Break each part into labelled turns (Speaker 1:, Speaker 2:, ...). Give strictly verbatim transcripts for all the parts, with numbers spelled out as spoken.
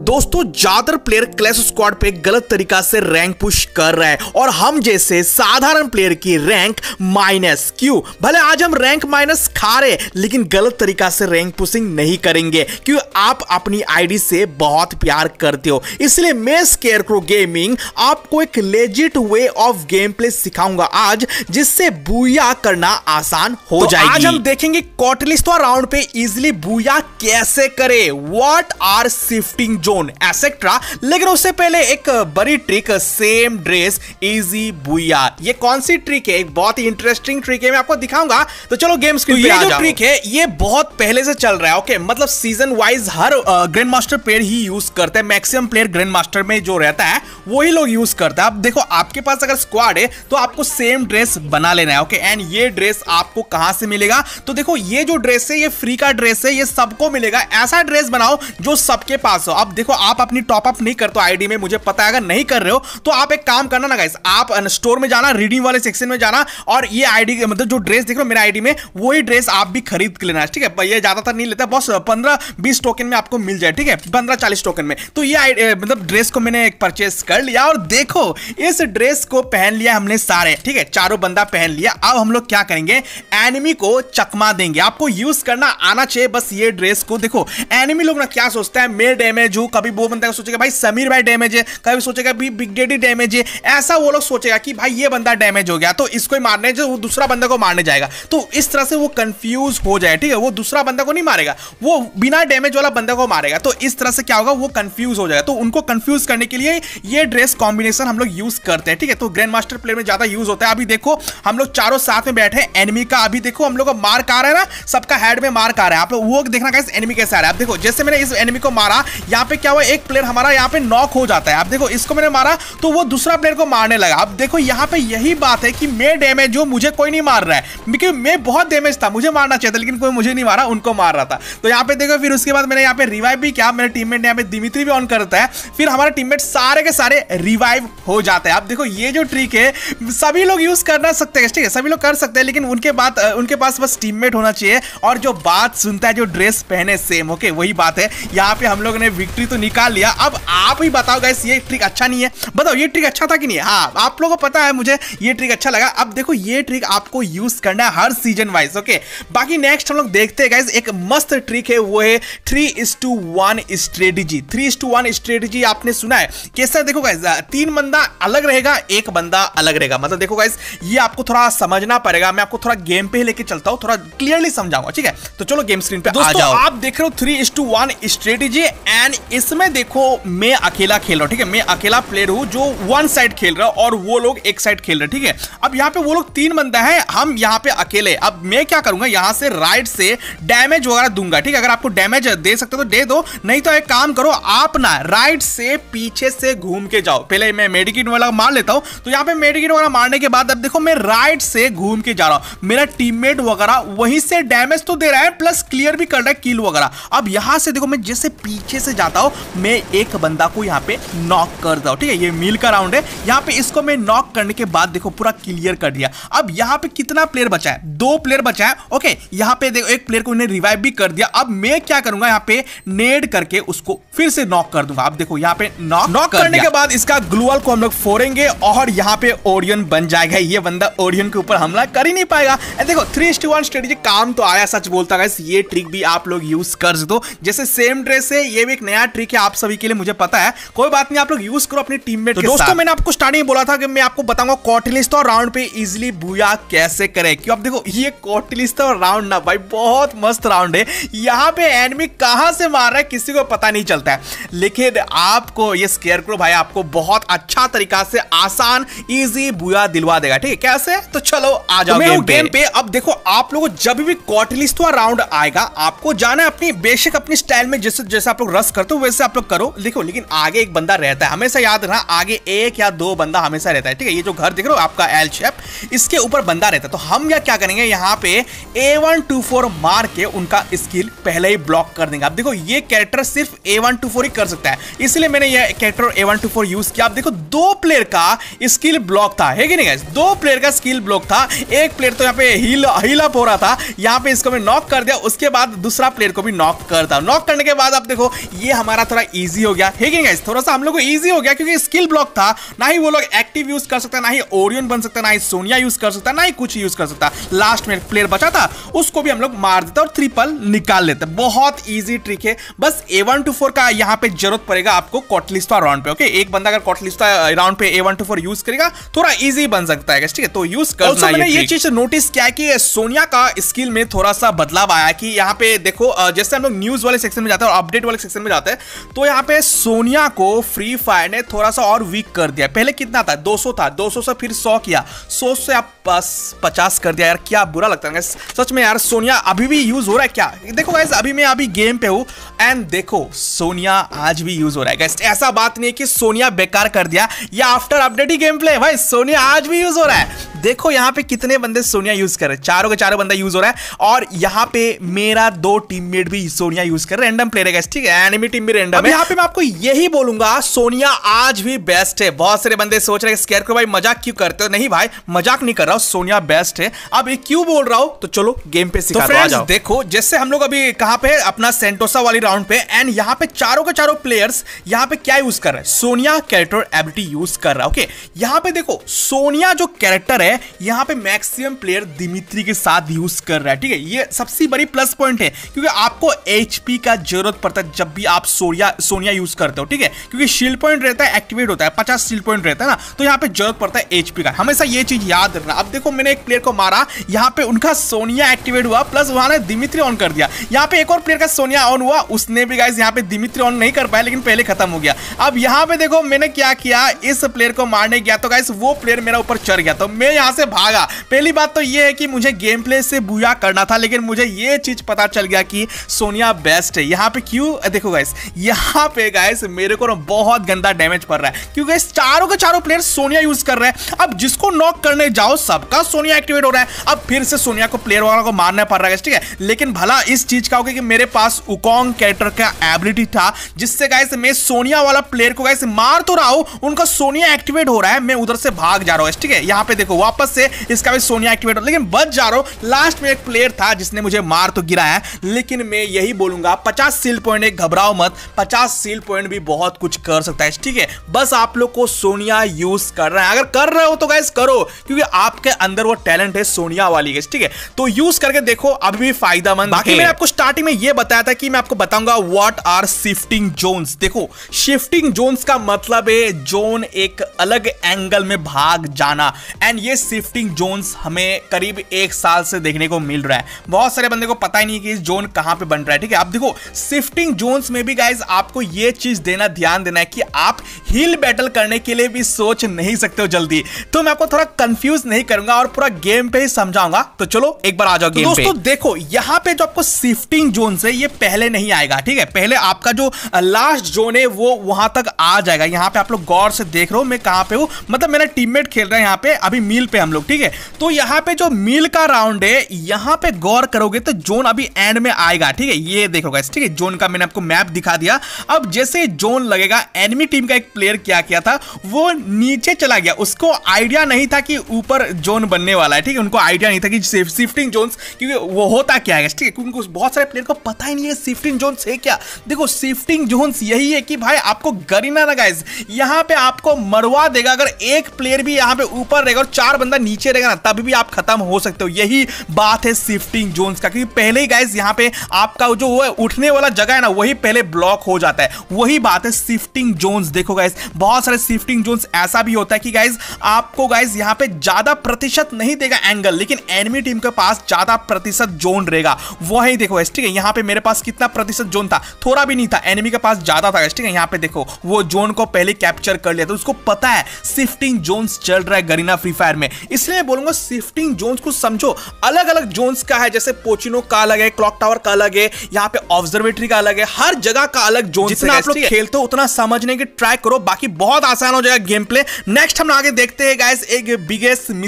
Speaker 1: दोस्तों ज्यादातर player clash squad पे गलत तरीका से रैंक पुश कर रहा है और हम जैसे साधारण प्लेयर की रैंक माइनस। क्यों? भले आज हम रैंक माइनस खा रहे लेकिन गलत तरीका से रैंक पुशिंग नहीं करेंगे क्यों आप अपनी आईडी से बहुत प्यार करते हो। इसलिए मैं स्केयरक्रो गेमिंग आपको एक legit way of game play सिखाऊंगा आज, जिससे बूया करना आसान हो तो जाएगी। आज हम देखेंगे कॉटलिस्टवा राउंड पे इजिली बूया कैसे करे, what are shifting zone etcetera. लेकिन उससे पहले एक बड़ी trick, same dress easy booyah. ये कौन सी ट्रिक है? एक बहुत ही इंटरेस्टिंग ट्रिक है, मैं आपको दिखाऊंगा। तो चलो गेम स्क्रीन पे आ जाओ। ये जो ट्रिक है ये बहुत पहले से चल रहा है, ओके। मतलब सीजन वाइज हर ग्रैंड मास्टर प्लेयर ही यूज करते हैं, मैक्सिमम प्लेयर ग्रैंड मास्टर में जो रहता है वही लोग यूज करते हैं। अब देखो आपके पास अगर स्क्वाड है तो आपको सेम ड्रेस बना लेना है, ओके। एंड ये ड्रेस आपको कहां से मिलेगा? तो देखो ये जो ड्रेस है ये फ्री का ड्रेस है, ये सबको मिलेगा। ऐसा ड्रेस बनाओ जो सबके पास हो। अब देखो आप अपनी टॉप अप नहीं करते आईडी में, मुझे पता है। अगर नहीं कर रहे हो तो आप एक काम करना ना गाइस, आप स्टोर में जाना, रीडिंग वाले सेक्शन में जाना और ये आईडी मतलब जो ड्रेस देख रहे हो मेरा आईडी में, वही ड्रेस आप भी खरीद लेना, ठीक है। ये ज्यादातर नहीं लेता, बस पंद्रह बीस टोकन में आपको मिल जाए, ठीक है, पंद्रह चालीस टोकन में। तो ये मतलब ड्रेस को मैंने एक परचेस कर लिया और देखो इस ड्रेस को पहन लिया हमने सारे, ठीक है, चारों बंदा पहन लिया। अब हम लोग क्या करेंगे, एनिमी को चकमा देंगे। आपको यूज करना आना चाहिए बस ये ड्रेस को। देखो एनिमी लोग ना क्या सोचता है, मैं डैमेज हूं, कभी वो बंदा सोचेगा भाई समीर भाई डैमेज है, कभी सोचेगा भी बिग डैडी डैमेज है। ऐसा वो लोग सोचेगा कि भाई ये बंदा डैमेज हो गया तो इसको ही मारने, जो वो दूसरा बंदा को मारने जाएगा। तो इस तरह से वो कंफ्यूज हो जाए, ठीक है। वो दूसरा बंदा को नहीं मारेगा, वो बिना डैमेज वाला बंदा को मारेगा। तो इस तरह से क्या होगा, वो कंफ्यूज हो जाएगा। तो उनको कंफ्यूज करने के लिए ये ड्रेस कॉम्बिनेशन हम लोग यूज करते हैं, ठीक है। तो ग्रैंड मास्टर प्लेयर में ज्यादा यूज होता है। अभी देखो हम लोग चारों साथ में बैठे हैं, एनिमी का अभी देखो हम लोग को मार्क आ रहा है ना, सबका हेड में मार्क आ रहा है। आप लोग वो देखना गाइस एनिमी कैसे आ रहा है। आप देखो जैसे मैंने इस एनिमी को मारा, यहाँ पे क्या हुआ, एक प्लेयर हमारा यहाँ पे नॉक हो जाता है। आप देखो इसको मैंने मारा तो वो दूसरा प्लेयर को मारने लगा। अब देखो यहाँ पे यही बात है कि मैं डैमेज हूं, मुझे कोई नहीं मार रहा है, क्योंकि मैं बहुत डैमेज था, मुझे मारना चाहिए था लेकिन कोई मुझे नहीं मारा, उनको मार रहा था। तो यहाँ पे देखो फिर उसके बाद मैंने यहाँ पे रिवाइव भी किया, मेरे टीममेट ने यहाँ पे दिमित्री भी ऑन करता है, फिर हमारा टीममेट सारे के सारे रिवाइव हो जाते हैं। अब देखो ये जो ट्रिक है सभी लोग यूज करना सकते हैं, ठीक है, सभी लोग कर सकते हैं, लेकिन उनके बाद उनके पास बस टीममेट होना चाहिए और जो बात सुनता है, जो ड्रेस पहने सेम, ओके, वही बात है। यहाँ पे हम लोगों ने विक्ट्री तो निकाल लिया। अब आप ही बताओ गाइस ये ट्रिक अच्छा नहीं है? बताओ ये ट्रिक अच्छा था कि नहीं? हाँ आप लोगों को पता है, मुझे ये ट्रिक अच्छा लगा। अब देखो ये ट्रिक आपको यूज करना है हर सीजन वाइज, ओके। बाकी नेक्स्ट हम लोग देखते हैं गाइस, एक मस्त ट्रिक है, वो है three is two one strategy. Three is two one strategy आपने सुना है कैसा? देखो गाइस तीन बंदा अलग रहेगा, एक बंदा अलग रहेगा। मतलब देखो गाइस ये आपको थोड़ा समझना पड़ेगा, मैं आपको थोड़ा गेम पे ही लेके चलता हूँ, थोड़ा क्लियरली समझाऊंगा, ठीक है। तो चलो गेम स्क्रीन पे आ जाओ। आप देख रहे हो three is two one strategy and इसमें देखो मैं अकेला खेल रहा हूँ, ठीक है, मैं अकेला प्लेयर हूँ जो वन साइड खेल रहा है और वो लोग एक साइड खेल रहे, ठीक है। अब यहाँ पे वो लोग तीन बंदा है, हम यहाँ पे अकेले। अब मैं क्या करूंगा, यहाँ से राइट से डैमेज वगैरह दूंगा, ठीक है। अगर आपको डैमेज दे सकते हो तो दे दो, नहीं तो एक काम करो आप ना राइट से पीछे से घूम के जाओ। पहले मैं मेडिकेट वाला मार लेता हूँ, तो यहाँ पे मेडिकेट वगैरह मारने के बाद अब देखो मैं राइट से घूम के जा रहा हूँ, मेरा टीममेट वगैरह वहीं से डैमेज तो दे रहा है प्लस क्लियर भी कर रहा है किल वगैरह। अब यहाँ से देखो मैं जैसे पीछे से जाता हूँ, मैं एक बंदा को यहाँ पे नॉक कर दो, ठीक है। ये मील का राउंड है, यहाँ पे इसको मैं नॉक करने के बाद देखो पूरा क्लियर कर दिया। अब यहाँ पे कितना प्लेयर बचा है? दो प्लेयर बचा है, ओके। यहाँ पे देखो एक प्लेयर को इन्हें रिवाइव भी कर दिया। अब मैं क्या करूंगा, यहाँ पे नेड करके उसको फिर से नॉक कर दूंगा। अब देखो यहाँ पे नॉक नॉक कर करने के बाद इसका ग्लूअल को हम लोग फोड़ेंगे और यहाँ पे ओरियन बन जाएगा। ये बंदा ओरियन के ऊपर हमला कर ही नहीं पाएगा। देखो three is two one strategy काम तो आया, सच बोलता गाइस, ये ट्रिक भी आप लोग यूज कर दो। जैसे सेम ड्रेस है, ये भी एक नया ट्रिक है आप सभी के लिए, मुझे पता है, कोई बात नहीं, आप लोग यूज करो अपने टीममेट के साथ। दोस्तों मैंने आपको स्टार्टिंग में बोला था कि मैं आपको बताऊंगा कॉटलिस्टवा राउंड पे इजीली बूया कैसे करें। क्यों? अब देखो ये कॉटलिस्टवा राउंड ना भाई बहुत मस्त राउंड है। यहाँ पे एनिमी कहां से मार रहा है किसी को पता नहीं चलता है, लेकिन आपको ये स्केयरक्रो भाई आपको बहुत अच्छा तरीका से आसान इजी बूया दिलवा देगा, ठीक है। कैसे? तो चलो आ जाओ गेम पे। गेम पे अब देखो आप लोगों जब भी कॉटलिस्टवा राउंड आएगा आपको जाना है अपनी बेशक अपनी स्टाइल में, जैसे जैसे आप लोग रश करते हो वैसे आप लोग करो, देखो। लेकिन आगे एक बंदा रहता है, हमेशा याद रखना, आगे एक या दो बंदा हमेशा रहता है, ठीक है। ये जो घर देख रहे हो आपका एल शेप, इसके ऊपर बंदा रहता है। तो हम या क्या करेंगे, यहाँ पे ए वन टू फोर मार के उनका स्किल पहले ही ब्लॉक कर देंगे। अब देखो ये कैरेक्टर सिर्फ ए वन टू फोर ही कर सकता है, इसलिए मैंने ये character A one two four use किया। अब देखो दो प्लेयर का स्किल ब्लॉक था, है कि नहीं गाइस? दो प्लेयर का स्किल ब्लॉक था, एक प्लेयर तो यहाँ पे हील हील अप हो रहा था, यहाँ पे इसको मैं नॉक कर दिया, उसके बाद दूसरा प्लेयर को भी नॉक करता। नॉक करने के बाद अब देखो ये हमारा हमारा थोड़ा इजी हो गया है कि गाइस, थोड़ा सा हम लोग को इजी हो गया क्योंकि स्किल ब्लॉक था, ना ही वो लोग एक्टिव यूज कर सकता, ना ही ओरियन बन सकता, ना ही सोनिया यूज कर सकता, ना ही कुछ यूज कर सकता। लास्ट में एक प्लेयर बचा था, उसको भी हम लोग मार देते और ट्रिपल निकाल लेते। बहुत इजी ट्रिक है, बस ए वन टू फोर का यहाँ पे जरूरत पड़ेगा आपको कॉटलिस्टा राउंड पे। ओके, एक बंदा अगर कॉटलिस्टा राउंड पे A one two four use करेगा थोड़ा इजी बन सकता है, ठीक है, तो यूज करना। मैंने ये चीज नोटिस किया कि सोनिया का स्किल में थोड़ा सा बदलाव आया कि यहाँ पे देखो, जैसे हम लोग न्यूज वाले सेक्शन में जाते हैं और अपडेट वाले सेक्शन में जाते हैं, तो यहाँ पे सोनिया को फ्री फायर ने थोड़ा सा और वीक कर दिया। पहले कितना था, दो सौ था, दो सौ से फिर सौ किया, सौ से आप बस पचास कर दिया। यार क्या बुरा लगता है सच में यार। सोनिया अभी भी यूज हो रहा है क्या? देखो गाइस, अभी मैं अभी गेम पे हूँ एंड देखो सोनिया आज भी यूज हो रहा है गाइस। ऐसा बात नहीं है कि सोनिया बेकार कर दिया या आफ्टर अपडेट ही गेम प्ले है, भाई सोनिया आज भी यूज हो रहा है। देखो यहाँ पे कितने बंदे सोनिया यूज कर रहे हैं, चारों के चारों बंदा यूज हो रहा है। और यहाँ पे मेरा दो टीममेट भी सोनिया यूज कर रहे हैं, रैंडम प्लेयर है गाइस, ठीक है, एनिमी टीम भी रैंडम है। यहाँ पे मैं आपको यही बोलूंगा, सोनिया आज भी बेस्ट है। बहुत सारे बंदे सोच रहे हैं स्केयरक्रो भाई मजाक क्यों करते हो? नहीं भाई, मजाक नहीं कर रहा हूँ, सोनिया बेस्ट है। अब ये क्यों बोल रहा हूँ तो चलो गेम पे सिखा दो, आ जाओ। देखो जैसे हम लोग अभी कहां पे, अपना सेंटोसा वाली राउंड पे, एंड यहाँ पे चारों के चारों प्लेयर्स यहाँ पे क्या यूज कर रहे हैं, सोनिया कैरेक्टर एबिलिटी यूज कर रहा है। ओके, यहाँ पे देखो सोनिया जो कैरेक्टर है यहाँ पे मैक्सिमम प्लेयर दिमित्री के साथ यूज कर रहा है, ठीक है, ये सबसे बड़ी प्लस पॉइंट है क्योंकि आपको एचपी का जरूरत पड़ता है जब भी आप सोनिया सोनिया यूज करते हो, ठीक है, क्योंकि शील्ड पॉइंट रहता है, एक्टिवेट होता है, पचास शील्ड पॉइंट रहता है ना, तो यहाँ पे जरूरत पड़ता है एचपी का, हमेशा ये चीज याद रखना। अब देखो मैंने एक प्लेयर को मारा, यहाँ पे उनका सोनिया एक्टिवेट हुआ, प्लस वहां ने दिमित्री ऑन कर दिया। यहाँ पे एक और प्लेयर का सोनिया ऑन हुआ, उसने भी गाइस यहाँ पे दिमित्री ऑन नहीं कर पाया, लेकिन पहले खत्म हो गया। अब यहाँ पे देखो मैंने क्या किया, इस प्लेयर को मारने गया तो गाइस वो प्लेयर मेरा ऊपर चढ़ गया, तो मैं यहाँ से भागा। पहली बात तो ये है कि मुझे गेम प्ले से बुया करना था, लेकिन मुझे ये चीज पता चल गया कि सोनिया बेस्ट है। यहाँ पे क्यों, देखो गाइस यहाँ पे गाइस मेरे को बहुत गंदा डैमेज पड़ रहा है क्योंकि गाइस चारों के चारों प्लेयर सोनिया यूज कर रहे हैं। अब जिसको नॉक करने जाओ सबका सोनिया एक्टिवेट हो रहा है, अब फिर से सोनिया को प्लेयर वाला को मारना पड़ रहा है, ठीक है। लेकिन भला इस चीज का हो गया कि मेरे पास उकोंग कैरेक्टर का एबिलिटी था जिससे गाइस मैं सोनिया वाला प्लेयर को गाइस मार तो रहा हूं, उनका सोनिया एक्टिवेट हो रहा है, मैं उधर से भाग जा रहा हूं, ठीक है। यहाँ पे देखो वापस से इसका भी सोनिया एक्टिवेट हो, लेकिन बच जा रहा हूं। लास्ट में एक प्लेयर था जिसने मुझे मार तो गिराया, लेकिन मैं यही बोलूंगा पचास सील पॉइंट है, घबराओ मत, पचास सील पॉइंट भी बहुत कुछ कर सकता है, ठीक है। बस आप लोग को सोनिया यूज कर रहा है, अगर कर रहे हो तो गाइस करो क्योंकि आपके अंदर वो टैलेंट है सोनिया वाली गाइस, ठीक है, तो यूज करके देखो, अभी भी फायदेमंद। बाकी मैंने आपको स्टार्टिंग में ये बताया था कि मैं आपको बताऊंगा व्हाट आर शिफ्टिंग जोन्स। देखो शिफ्टिंग जोन्स का मतलब है जोन एक अलग एंगल में भाग जाना, एंड ये शिफ्टिंग जोन्स हमें करीब एक साल से देखने को मिल रहा है। बहुत सारे बंदे को पता ही नहीं कि इस जोन कहां पे बन रहा है, ठीक है। आप देखो शिफ्टिंग जोन्स में भी गाइस आपको ये चीज देना, ध्यान देना है कि आप हिल बैटल करने के लिए भी सोच नहीं सकते हो जल्दी, तो मैं आपको थोड़ा कंफ्यूज नहीं करूंगा और पूरा गेम पे ही समझाऊंगा। तो चलो एक बार आ जाओ गेम पे। दोस्तों देखो यहाँ पे जो आपको शिफ्टिंग जोन है ये पहले नहीं आएगा, ठीक है, पहले आपका जो लास्ट जोन है वो वहां तक आ जाएगा। यहाँ पे आप लोग गौर से देख रहे हो मैं कहां पे हूं, मतलब मेरा टीममेट खेल रहा है यहाँ पे, अभी मील पे हम लोग, ठीक है। तो यहाँ पे जो मील का राउंड है यहाँ पे गौर करोगे तो जोन अभी एंड में आएगा, ठीक है, ये देखो गाइस, ठीक है, जोन का मैंने आपको मैप दिखा दिया। अब जैसे जोन लगेगा, एनिमी टीम का एक प्लेयर क्या किया था, वो नीचे चला गया, उसको आइडिया नहीं था कि ऊपर जोन बनने वाला है, ठीक है, उनको आइडिया नहीं था कि शिफ्टिंग जोन्स क्योंकि वो होता क्या है, ठीक है, क्योंकि बहुत सारे प्लेयर को पता ही नहीं है शिफ्टिंग जोन्स है क्या। देखो शिफ्टिंग जोन्स यही है कि भाई आपको गरीना ना गाइस, यहाँ पे आपको मरवा देगा। अगर एक प्लेयर भी यहाँ पे ऊपर रहेगा और चार बंदा नीचे रहेगा ना, तभी भी आप खत्म हो सकते हो। यही बात है शिफ्टिंग जोन्स का, क्योंकि पहले ही गाइस यहाँ पे आपका जो वो उठने वाला जगह है ना वही पहले ब्लॉक हो जाता है, वही बात है शिफ्टिंग जोन्स। देखो गाइस बहुत सारे शिफ्टिंग जोन्स ऐसा भी होता है कि गाइस आपको गाइस यहाँ पे ज्यादा प्रतिशत नहीं देगा एंगल, लेकिन एनिमी टीम के पास ज्यादा प्रतिशत जोन रहेगा। वही देखो गाइस, ठीक है, यहाँ पे मेरे पास कितना प्रतिशत जोन था, थोड़ा भी नहीं था, एनिमी के पास ज्यादा था, ठीक है। यहाँ पे देखो वो जोन को पहले कैप्चर कर लिया, तो उसको पता है शिफ्टिंग जोन्स चल रहा है गरीना फ्री फायर में। इसलिए बोलूंगा शिफ्टिंग जोन्स को समझो, अलग अलग जोन्स का है, जैसे पोचिनो का अलग है, क्लॉक टावर का अलग है, यहाँ पे ऑब्जर्वेटरी का अलग है, हर जगह का अलग जोन। जितना आप लोग खेलते हो उतना समझने की ट्राई करो, बाकी बहुत आसान हो जाएगा गेम प्ले। नेक्स्ट हम आगे देखते हैं गाइस एक biggest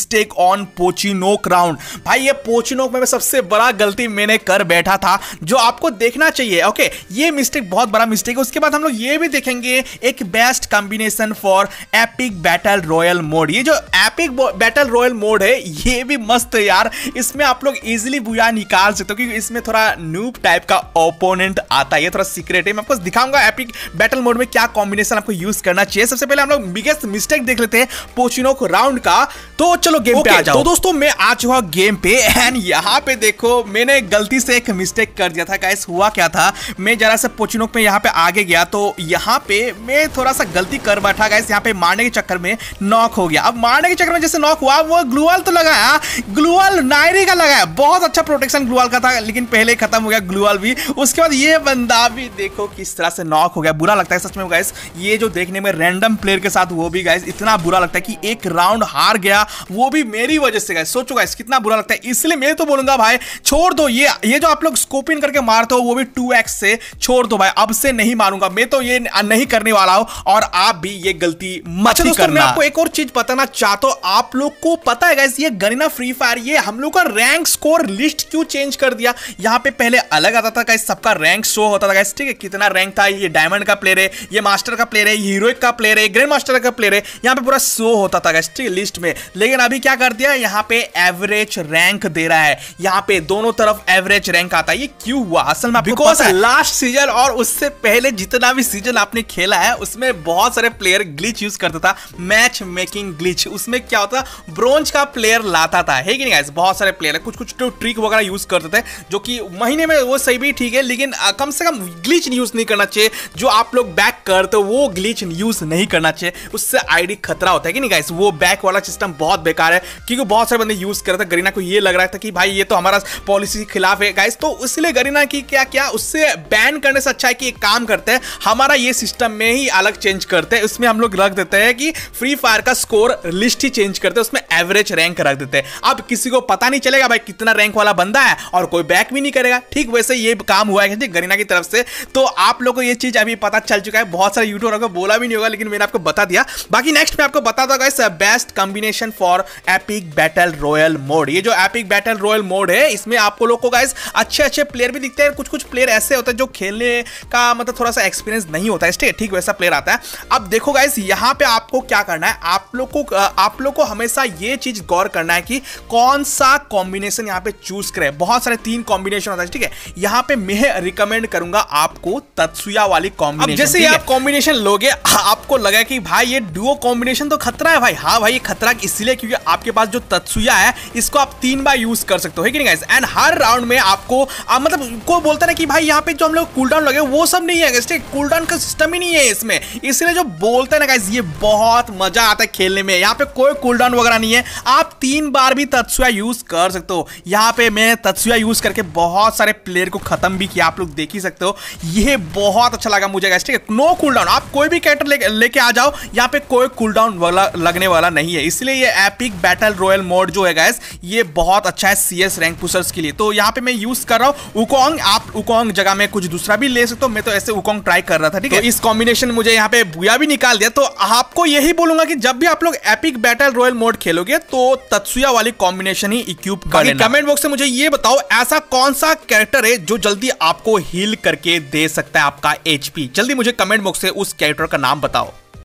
Speaker 1: mistake on Pochinok round. भाई ये पोचिनोक में सबसे बड़ा गलती मैंने कर बैठा था जो आपको देखना चाहिए। ओके ये मिस्टेक बहुत बड़ा मिस्टेक है। उसके बाद हम लोग ये भी देखेंगे एक best combination for epic battle royale mode. ये जो एपिक बैटल रॉयल मोड है ये भी मस्त है यार, इसमें आप लोग इजीली बुया निकाल सकते हो क्योंकि इसमें थोड़ा नूब टाइप का ओपोनेंट आता है। ये थोड़ा सीक्रेट है, मैं आपको दिखाऊंगा एपिक बैटल मोड में क्या कॉम्बिनेशन आपको यूज करना चाहिए। सबसे पहले हम लोग बिगेस्ट मिस्टेक देख लेते हैं पोचिनोक राउंड का। तो चलो गेम पे आ जाओ। तो दोस्तों मैं आ चुका गेम पे एंड यहाँ पे देखो मैंने गलती से एक मिस्टेक कर दिया था। गाइस हुआ क्या था, मैं जरा सा पोचिनोक में यहाँ पे आगे गया तो यहाँ पे मैं थोड़ा सा गलती कर बैठा। गाइस यहाँ पे मारने के चक्कर में नॉक हो गया। अब मारने के चक्कर में जैसे नॉक हुआ वो ग्लूवाल तो लगाया, ग्लूवाल नायरी का लगाया, बहुत अच्छा प्रोटेक्शन ग्लूवाल का था लेकिन पहले खत्म हो गया ग्लूवाल भी। उसके बाद ये बंदा भी देखो किस तरह से नॉक हो गया। बुरा लगता है सच में गाइस, ये जो देखने में रैंडम प्लेयर के साथ वो भी गाइस इतना बुरा लगता है कि एक राउंड हार गया वो भी मेरी वजह से। गाइस सोचो गाइस कितना बुरा लगता है। इसलिए मैं तो बोलूंगा भाई छोड़ दो ये ये जो आप लोग स्कोप इन करके मारते हो वो भी टू एक्स से छोड़ दो भाई, अब से नहीं मारूंगा मैं तो ये नहीं करने वाला हूं और आप भी ये गलती मत ही करना। मैं आपको एक और चीज बताना चाहता हूं, आप लोग को पता है गाइस ये गरीना फ्री फायर ये हम लोग का रैंक स्कोर लिस्ट क्यों चेंज कर दिया। यहाँ पे पहले अलग आता था गाइस, सबका रैंक शो होता था गाइस, ठीक है कितना रैंक था, ये डायमंड का प्लेयर है, ये मास्टर का प्लेयर है, हीरोइक का प्लेयर है, ग्रैंड मास्टर का प्लेयर है, यहाँ पे पूरा शो होता था गाइस ठीक है लिस्ट में। लेकिन अभी क्या कर दिया, यहाँ पे एवरेज रैंक दे रहा है, यहाँ पे दोनों तरफ एवरेज रैंक आता है। ये क्यों हुआ असल में बिकॉज लास्ट सीजन और उससे पहले जितना भी सीजन आपने खेला है उसमें बहुत सारे प्लेयर ग्लिच यूज करता था, मैच मेकिंग ग्लिच। उसमें क्या होता ब्रोंज का प्लेयर लाता था है कि नहीं गाइस, बहुत सारे प्लेयर कुछ कुछ तो ट्रिक वगैरह यूज करते थे जो कि महीने में वो सही भी ठीक है लेकिन कम से कम ग्लिच यूज नहीं करना चाहिए। जो आप लोग बैक करते हो वो ग्लिच यूज नहीं करना चाहिए, उससे आईडी खतरा होता है कि नहीं गाइस। वो बैक वाला सिस्टम बहुत बेकार है क्योंकि बहुत सारे बंदे यूज करते थे। गरीना को ये लग रहा था कि भाई ये तो हमारा पॉलिसी के खिलाफ है गाइस, तो इसलिए गरीना की क्या क्या उससे बैन करने से अच्छा है कि एक काम करते हैं हमारा ये सिस्टम में ही अलग चेंज करते हैं। उसमें हम लोग रख देते हैं कि फ्री फायर का स्कोर लिस्ट ही चेंज करते हैं, उसमें एवरेज रैंक रख देते हैं। अब किसी को पता नहीं चलेगा भाई कितना रैंक वाला बंदा है और कोई बैक भी नहीं करेगा। ठीक वैसे ये काम हुआ है गरीना की तरफ से, तो आप लोगों को ये चीज अभी पता चल चुका है। बहुत सारे यूट्यूबर को बोला भी नहीं होगा लेकिन मैंने आपको बता दिया। बाकी नेक्स्ट मैं आपको बता दूंगा guys best combination for epic battle royale mode. ये जो एपिक बैटल रॉयल मोड है इसमें आपको लोग को गाइस अच्छे अच्छे प्लेयर भी दिखते हैं, कुछ कुछ प्लेयर ऐसे होते हैं जो खेलने का मतलब थोड़ा सा एक्सपीरियंस नहीं होता है, ठीक ठीक वैसा प्लेयर आता है। अब देखो गाइस यहाँ पे आपको क्या करना है, आप लोग को आप लोग को हमेशा ये चीज गौर करना है कि कौन सा कॉम्बिनेशन यहाँ पे चूज करें। बहुत सारे तीन कॉम्बिनेशन होता है ठीक है, यहाँ पे मैं रिकमेंड करूंगा आपको तत्सुया वाली कॉम्बिनेशन। जैसे ये आप कॉम्बिनेशन लोगे आपको लगा कि भाई ये डुओ कॉम्बिनेशन तो खतरा है भाई, हाँ भाई ये खतरा इसलिए क्योंकि आपके पास जो तत्सुया है इसको आप तीन बार यूज कर सकते हो है कि नहीं गाइस। एंड हर राउंड में आपको आ, मतलब को बोलता है कि भाई यहाँ पे जो हम लोग कूलडाउन लगे वो सब नहीं है गाइस, कूलडाउन का सिस्टम ही नहीं है इसमें, इसलिए जो बोलते हैं ना गाइस ये बहुत मजा आता है खेलने में। यहाँ पे कोई कूलडाउन वगैरह नहीं है, आप तीन बार भी तत्सुया यूज कर सकते हो। यहाँ पे मैं तत्सुया यूज करके बहुत सारे प्लेयर को खत्म भी किया, आप लोग देख ही सकते हो। ये बहुत अच्छा लगा मुझे गाइस ठीक है। नो कूलडाउन, आप कोई भी कैरेक्टर लेके ले आ जाओ, यहाँ पे कोई कूलडाउन वाला लगने वाला नहीं है, इसलिए ये एपिक बैटल रॉयल मोड जो है गाइस ये बहुत अच्छा है सीएस रैंक पुशर्स के लिए। तो यहाँ पे मैं यूज कर रहा हूँ वुकोंग, आप वुकोंग जगह में कुछ दूसरा भी ले सकते हो, मैं तो ऐसे वुकोंग ट्राई कर रहा था ठीक है। तो इस कॉम्बिनेशन मुझे यहाँ पे बुया भी निकाल दिया। तो आपको यही बोलूंगा कि जब भी आप लोग एपिक बैटल रॉयल मोड खेलोगे तो तत्सुया वाली कॉम्बिनेशन ही इक्विप कर लेना। कमेंट बॉक्स में मुझे ये बताओ ऐसा कौन सा कैरेक्टर है जो जल्दी आपको हील करके दे सकता है आपका एचपी। जल्दी मुझे कमेंट बॉक्स से उस कैरेक्टर का नाम बताओ।